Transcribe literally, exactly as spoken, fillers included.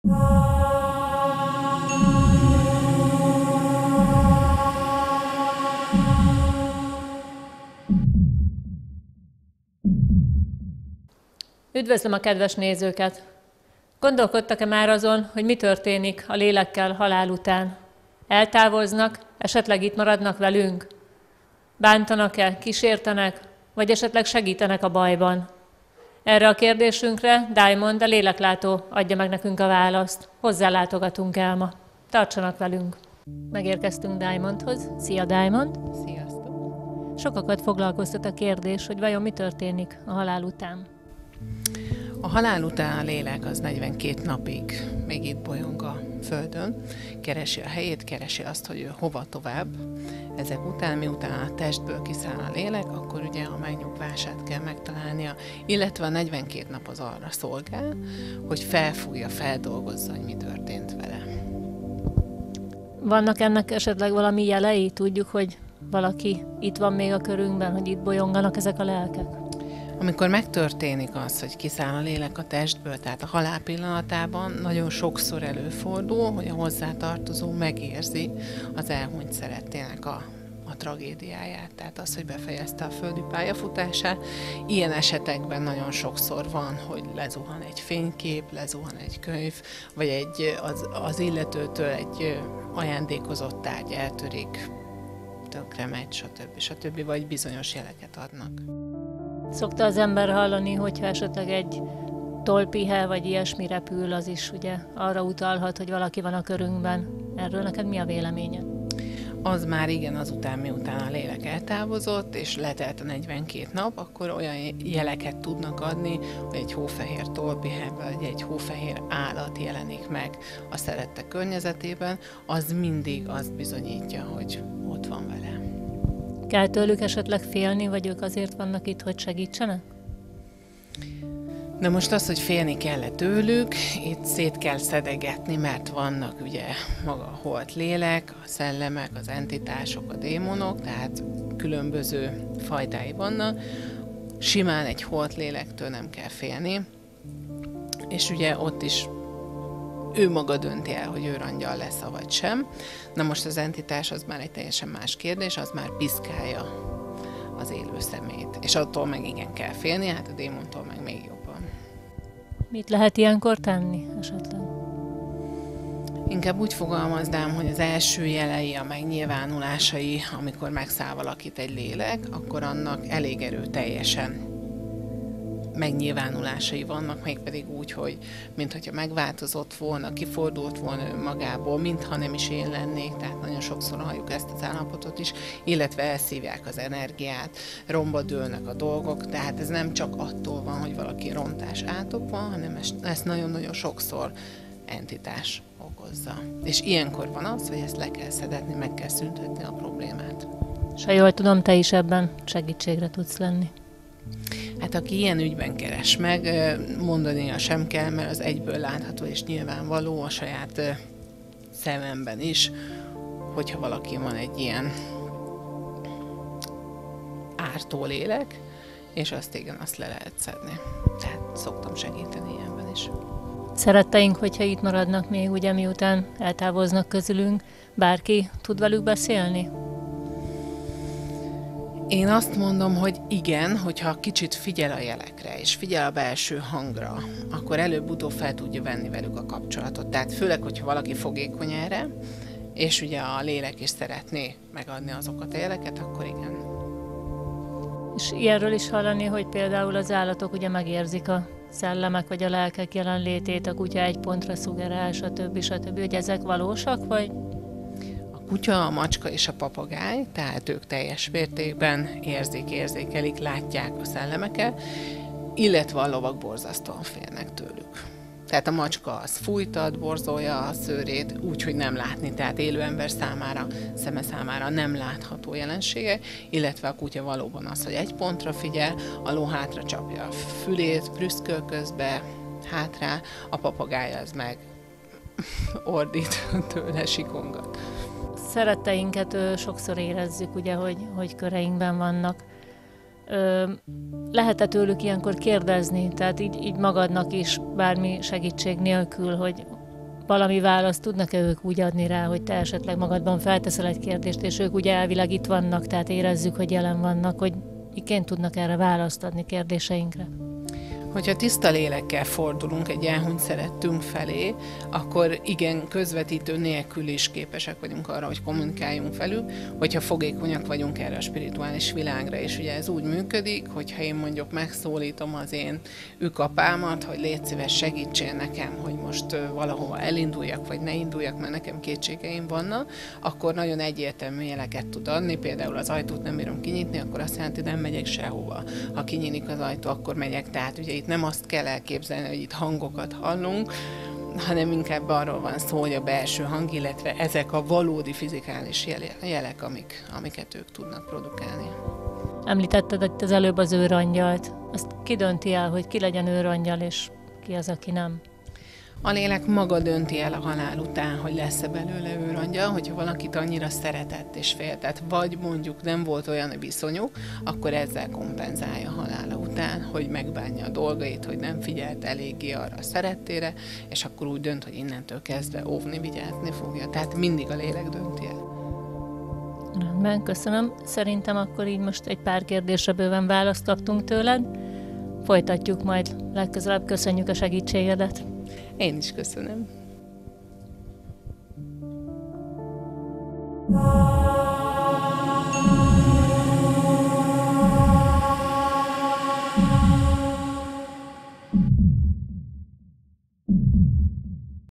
Üdvözlöm a kedves nézőket! Gondolkodtak-e már azon, hogy mi történik a lélekkel halál után? Eltávoznak, esetleg itt maradnak velünk? Bántanak-e, kísértenek, vagy esetleg segítenek a bajban? Erre a kérdésünkre Diamond, a léleklátó adja meg nekünk a választ. Hozzá látogatunk el ma. Tartsanak velünk! Megérkeztünk Diamondhoz. Szia, Diamond! Sziasztok! Sokakat foglalkoztat a kérdés, hogy vajon mi történik a halál után. A halál után a lélek az negyvenkét napig még itt bolyong a Földön, keresi a helyét, keresi azt, hogy ő hova tovább. Ezek után, miután a testből kiszáll a lélek, akkor ugye a megnyugvását kell megtalálnia, illetve a negyvenkét nap az arra szolgál, hogy felfújja, feldolgozza, hogy mi történt vele. Vannak ennek esetleg valami jelei? Tudjuk, hogy valaki itt van még a körünkben, hogy itt bolyonganak ezek a lelkek? Amikor megtörténik az, hogy kiszáll a lélek a testből, tehát a halál pillanatában nagyon sokszor előfordul, hogy a hozzátartozó megérzi az elhunyt szerettének a, a tragédiáját, tehát az, hogy befejezte a földi pályafutását. Ilyen esetekben nagyon sokszor van, hogy lezuhan egy fénykép, lezuhan egy könyv, vagy egy, az, az illetőtől egy ajándékozott tárgy eltörik, tönkre megy, stb. stb. Vagy bizonyos jeleket adnak. Szokta az ember hallani, hogyha esetleg egy tollpihe vagy ilyesmi repül, az is ugye arra utalhat, hogy valaki van a körünkben. Erről neked mi a véleményed? Az már igen, azután, miután a lélek eltávozott, és letelt a negyvenkét nap, akkor olyan jeleket tudnak adni, hogy egy hófehér tollpihe vagy egy hófehér állat jelenik meg a szerettek környezetében, az mindig azt bizonyítja, hogy ott van vele. Kell tőlük esetleg félni, vagy ők azért vannak itt, hogy segítsenek? Na most az, hogy félni kell tőlük, itt szét kell szedegetni, mert vannak ugye maga a holt lélek, a szellemek, az entitások, a démonok, tehát különböző fajtái vannak. Simán egy holt lélektől nem kell félni, és ugye ott is ő maga dönti el, hogy ő angyal lesz, vagy sem. Na most az entitás az már egy teljesen más kérdés, az már piszkálja az élő szemét. És attól meg igen kell félni, hát a démontól meg még jobban. Mit lehet ilyenkor tenni esetleg? Inkább úgy fogalmaznám, hogy az első jelei, a megnyilvánulásai, amikor megszáll valakit egy lélek, akkor annak elég erőteljesen megnyilvánulásai vannak, mégpedig úgy, hogy mintha megváltozott volna, kifordult volna önmagából, mintha nem is én lennék, tehát nagyon sokszor halljuk ezt az állapotot is, illetve elszívják az energiát, romba dőlnek a dolgok, tehát ez nem csak attól van, hogy valaki rontás átok van, hanem ezt nagyon-nagyon sokszor entitás okozza. És ilyenkor van az, hogy ezt le kell szedetni, meg kell szüntetni a problémát. És ha jól tudom, te is ebben segítségre tudsz lenni. Hát aki ilyen ügyben keres meg, mondania sem kell, mert az egyből látható és nyilvánvaló a saját szememben is, hogyha valaki van egy ilyen ártó lélek, és azt igen, azt le lehet szedni. Tehát szoktam segíteni ilyenben is. Szeretteink, hogyha itt maradnak még, ugye miután eltávoznak közülünk, bárki tud velük beszélni? Én azt mondom, hogy igen, hogyha kicsit figyel a jelekre, és figyel a belső hangra, akkor előbb-utóbb fel tudja venni velük a kapcsolatot. Tehát főleg, hogyha valaki fogékony erre, és ugye a lélek is szeretné megadni azokat a jeleket, akkor igen. És ilyenről is hallani, hogy például az állatok ugye megérzik a szellemek vagy a lelkek jelenlétét, a kutya egy pontra szugerál, stb. stb. Hogy ezek valósak, vagy? A kutya, a macska és a papagáj, tehát ők teljes mértékben érzik, érzékelik, látják a szellemeket, illetve a lovak borzasztóan félnek tőlük. Tehát a macska az fújtat, borzolja a szőrét, úgyhogy nem látni, tehát élő ember számára, szeme számára nem látható jelenségek, illetve a kutya valóban az, hogy egy pontra figyel, a ló hátra csapja a fülét, prüszköl közbe, hátrá, a papagáj az meg ordít tőle, sikongat. Szeretteinket ö, sokszor érezzük, ugye, hogy, hogy köreinkben vannak. Ö, lehet-e tőlük ilyenkor kérdezni, tehát így, így magadnak is bármi segítség nélkül, hogy valami választ tudnak-e ők úgy adni rá, hogy te esetleg magadban felteszel egy kérdést, és ők ugye elvileg itt vannak, tehát érezzük, hogy jelen vannak, hogy miként tudnak erre választ adni kérdéseinkre? Hogyha tiszta lélekkel fordulunk egy elhunyt szerettünk felé, akkor igen, közvetítő nélkül is képesek vagyunk arra, hogy kommunikáljunk velük, hogyha fogékonyak vagyunk erre a spirituális világra, és ugye ez úgy működik, hogyha én mondjuk megszólítom az én ükapámat, hogy légy szíves, segítsél nekem, hogy most valahova elinduljak, vagy ne induljak, mert nekem kétségeim vannak, akkor nagyon egyértelmű jeleket tud adni, például az ajtót nem bírom kinyitni, akkor azt jelenti, hogy nem megyek sehova. Ha kinyílik az ajtó, akkor megyek, tehát ugye nem azt kell elképzelni, hogy itt hangokat hallunk, hanem inkább arról van szó, hogy a belső hang, illetve ezek a valódi fizikális jelek, amik, amiket ők tudnak produkálni. Említetted itt az előbb az őrangyalt. Azt ki dönti el, hogy ki legyen őrangyal, és ki az, aki nem? A lélek maga dönti el a halál után, hogy lesz-e belőle őrangyal, hogyha valakit annyira szeretett és féltett, vagy mondjuk nem volt olyan viszonyuk, akkor ezzel kompenzálja a halála után, hogy megbánja a dolgait, hogy nem figyelt eléggé arra a szerettére, és akkor úgy dönt, hogy innentől kezdve óvni, vigyázni fogja. Tehát mindig a lélek dönti el. Rendben, köszönöm. Szerintem akkor így most egy pár kérdésre bőven választ kaptunk tőled. Folytatjuk majd legközelebb. Köszönjük a segítségedet. Én is köszönöm.